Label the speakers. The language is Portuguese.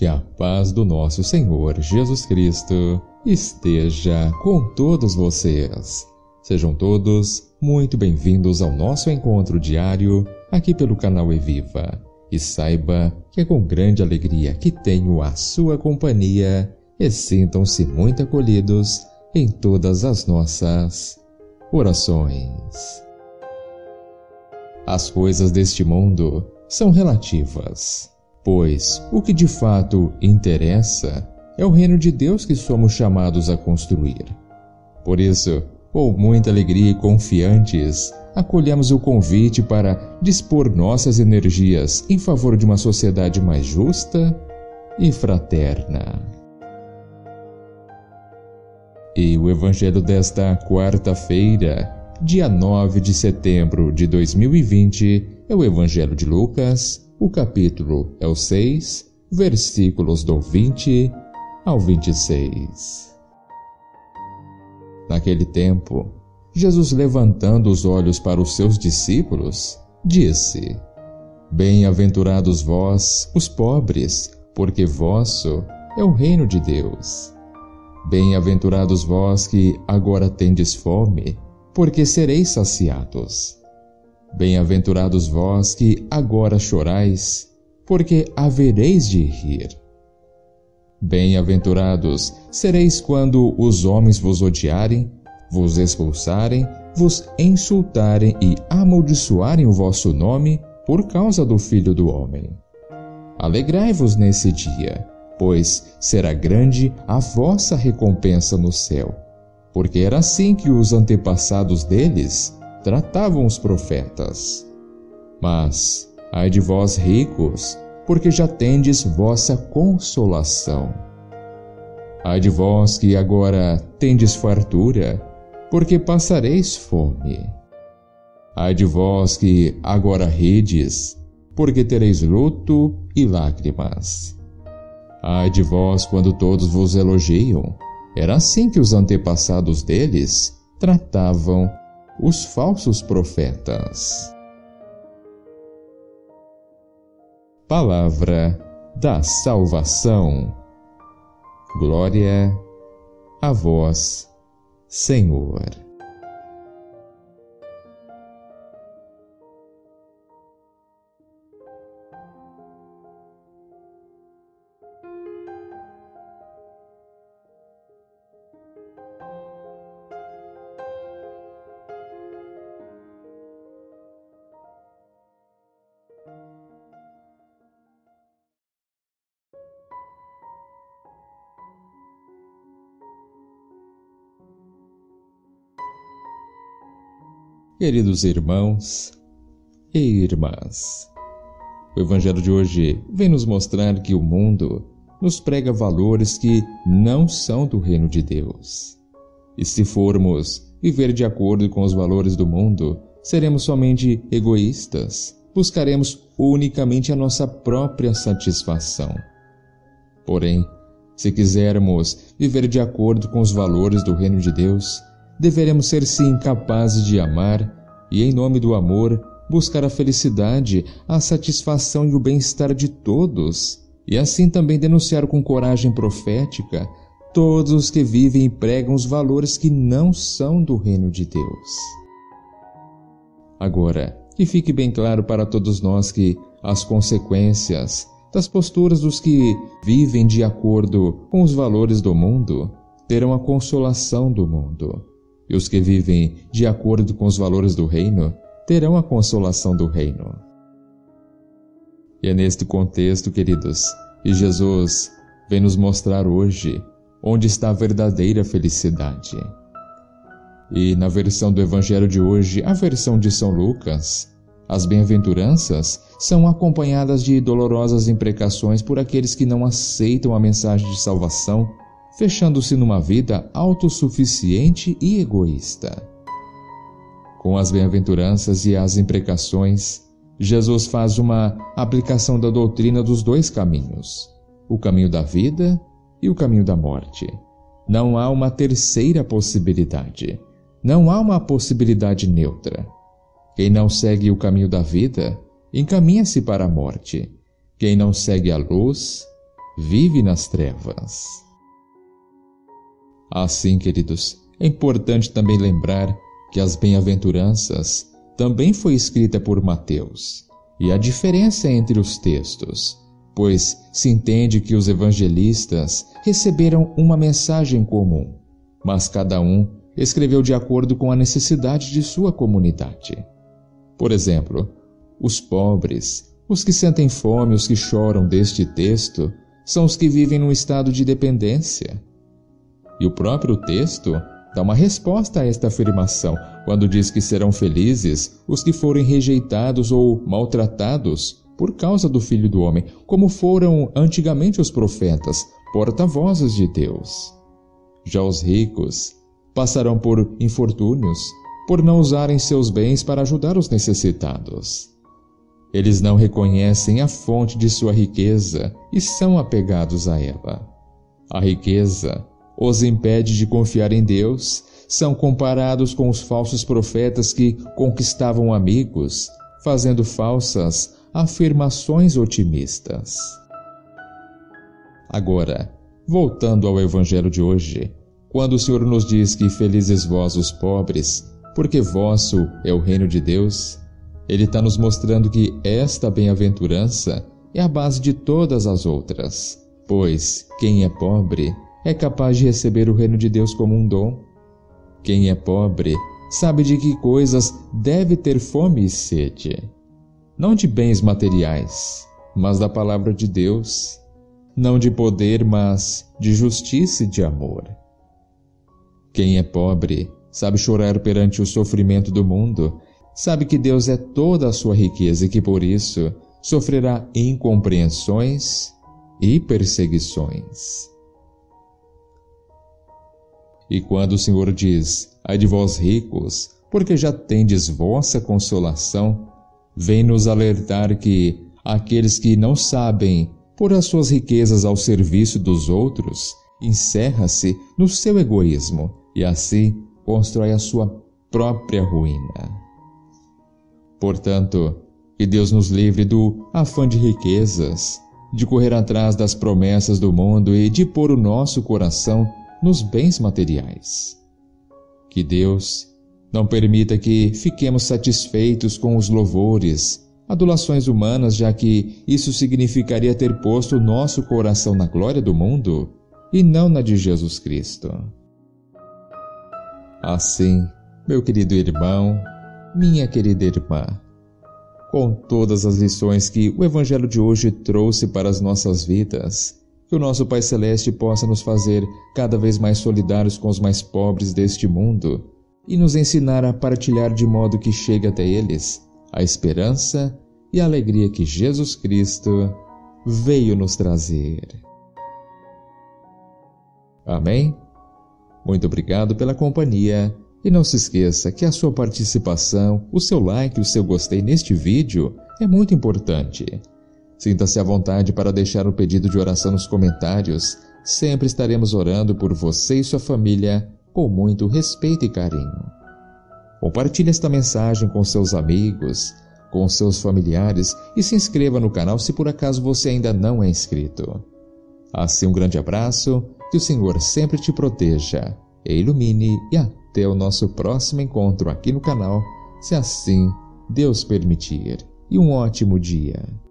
Speaker 1: Que a paz do nosso Senhor Jesus Cristo esteja com todos vocês. Sejam todos muito bem-vindos ao nosso encontro diário aqui pelo canal Eviva. E saiba que é com grande alegria que tenho a sua companhia e sintam-se muito acolhidos em todas as nossas orações. As coisas deste mundo são relativas, pois o que de fato interessa é o reino de Deus que somos chamados a construir. Por isso, com muita alegria e confiantes, acolhemos o convite para dispor nossas energias em favor de uma sociedade mais justa e fraterna. E o Evangelho desta quarta-feira, dia 9 de setembro de 2020, é o Evangelho de Lucas, o capítulo é o 6, versículos do 20 ao 26. Naquele tempo, Jesus, levantando os olhos para os seus discípulos, disse: Bem-aventurados vós, os pobres, porque vosso é o reino de Deus. Bem-aventurados vós que agora tendes fome, porque sereis saciados. Bem-aventurados vós que agora chorais, porque havereis de rir. Bem-aventurados sereis quando os homens vos odiarem, vos expulsarem, vos insultarem e amaldiçoarem o vosso nome por causa do Filho do Homem. Alegrai-vos nesse dia, pois será grande a vossa recompensa no céu, porque era assim que os antepassados deles tratavam os profetas. Mas, ai de vós ricos, porque já tendes vossa consolação. Ai de vós que agora tendes fartura, porque passareis fome. Ai de vós que agora rides, porque tereis luto e lágrimas. Ai de vós quando todos vos elogiam, era assim que os antepassados deles tratavam os falsos profetas. Palavra da salvação. Glória a vós, Senhor. Queridos irmãos e irmãs, o Evangelho de hoje vem nos mostrar que o mundo nos prega valores que não são do reino de Deus. E se formos viver de acordo com os valores do mundo, seremos somente egoístas, buscaremos unicamente a nossa própria satisfação. Porém, se quisermos viver de acordo com os valores do reino de Deus, deveremos ser sim capazes de amar e, em nome do amor, buscar a felicidade, a satisfação e o bem-estar de todos, e assim também denunciar com coragem profética todos os que vivem e pregam os valores que não são do reino de Deus. Agora, que fique bem claro para todos nós que as consequências das posturas dos que vivem de acordo com os valores do mundo terão a consolação do mundo. E os que vivem de acordo com os valores do reino terão a consolação do reino. E é neste contexto, queridos, que Jesus vem nos mostrar hoje onde está a verdadeira felicidade. E na versão do Evangelho de hoje, a versão de São Lucas, as bem-aventuranças são acompanhadas de dolorosas imprecações por aqueles que não aceitam a mensagem de salvação, fechando-se numa vida autossuficiente e egoísta. Com as bem-aventuranças e as imprecações, Jesus faz uma aplicação da doutrina dos dois caminhos, o caminho da vida e o caminho da morte. Não há uma terceira possibilidade, não há uma possibilidade neutra. Quem não segue o caminho da vida, encaminha-se para a morte. Quem não segue a luz, vive nas trevas. Assim, queridos, é importante também lembrar que as bem-aventuranças também foi escrita por Mateus. E a diferença entre os textos, pois se entende que os evangelistas receberam uma mensagem comum, mas cada um escreveu de acordo com a necessidade de sua comunidade. Por exemplo, os pobres, os que sentem fome, os que choram deste texto, são os que vivem num estado de dependência. E o próprio texto dá uma resposta a esta afirmação, quando diz que serão felizes os que forem rejeitados ou maltratados por causa do Filho do Homem, como foram antigamente os profetas, porta-vozes de Deus. Já os ricos passarão por infortúnios, por não usarem seus bens para ajudar os necessitados. Eles não reconhecem a fonte de sua riqueza e são apegados a ela. A riqueza os impede de confiar em Deus, são comparados com os falsos profetas que conquistavam amigos, fazendo falsas afirmações otimistas. Agora, voltando ao Evangelho de hoje, quando o Senhor nos diz que felizes vós os pobres, porque vosso é o reino de Deus, Ele está nos mostrando que esta bem-aventurança é a base de todas as outras, pois quem é pobre é capaz de receber o reino de Deus como um dom. Quem é pobre sabe de que coisas deve ter fome e sede, não de bens materiais, mas da palavra de Deus, não de poder, mas de justiça e de amor. Quem é pobre sabe chorar perante o sofrimento do mundo, sabe que Deus é toda a sua riqueza e que por isso sofrerá incompreensões e perseguições. E quando o Senhor diz, ai de vós ricos, porque já tendes vossa consolação, vem nos alertar que aqueles que não sabem pôr as suas riquezas ao serviço dos outros, encerra-se no seu egoísmo e assim constrói a sua própria ruína. Portanto, que Deus nos livre do afã de riquezas, de correr atrás das promessas do mundo e de pôr o nosso coração nos bens materiais. Que Deus não permita que fiquemos satisfeitos com os louvores, adulações humanas, já que isso significaria ter posto o nosso coração na glória do mundo e não na de Jesus Cristo. Assim, meu querido irmão, minha querida irmã, com todas as lições que o Evangelho de hoje trouxe para as nossas vidas, que o nosso Pai Celeste possa nos fazer cada vez mais solidários com os mais pobres deste mundo e nos ensinar a partilhar de modo que chegue até eles a esperança e a alegria que Jesus Cristo veio nos trazer. Amém? Muito obrigado pela companhia e não se esqueça que a sua participação, o seu like, o seu gostei neste vídeo é muito importante. Sinta-se à vontade para deixar o pedido de oração nos comentários. Sempre estaremos orando por você e sua família com muito respeito e carinho. Compartilhe esta mensagem com seus amigos, com seus familiares e se inscreva no canal se por acaso você ainda não é inscrito. Assim, um grande abraço, que o Senhor sempre te proteja e ilumine e até o nosso próximo encontro aqui no canal, se assim Deus permitir. E um ótimo dia.